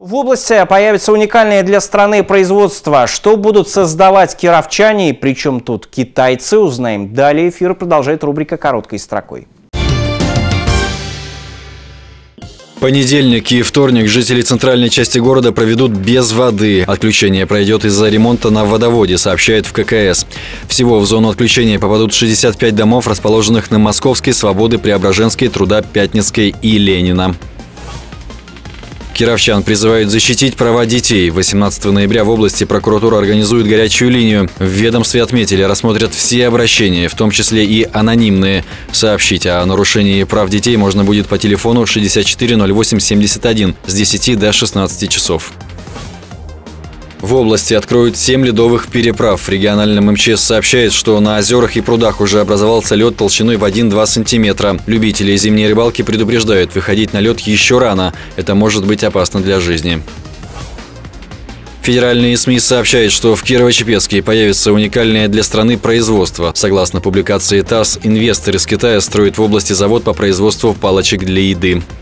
В области появится уникальное для страны производство. Что будут создавать кировчане, причем тут китайцы, узнаем. Далее эфир продолжает рубрика «Короткой строкой». Понедельник и вторник жители центральной части города проведут без воды. Отключение пройдет из-за ремонта на водоводе, сообщает в ККС. Всего в зону отключения попадут 65 домов, расположенных на Московской, Свободы, Преображенской, Труда, Пятницкой и Ленина. Кировчан призывают защитить права детей. 18 ноября в области прокуратура организует горячую линию. В ведомстве отметили, рассмотрят все обращения, в том числе и анонимные. Сообщить о нарушении прав детей можно будет по телефону 640871 с 10 до 16 часов. В области откроют 7 ледовых переправ. В региональном МЧС сообщает, что на озерах и прудах уже образовался лед толщиной в 1-2 сантиметра. Любители зимней рыбалки предупреждают, выходить на лед еще рано. Это может быть опасно для жизни. Федеральные СМИ сообщают, что в Кирово-Чепецке появится уникальное для страны производство. Согласно публикации ТАСС, инвестор из Китая строит в области завод по производству палочек для еды.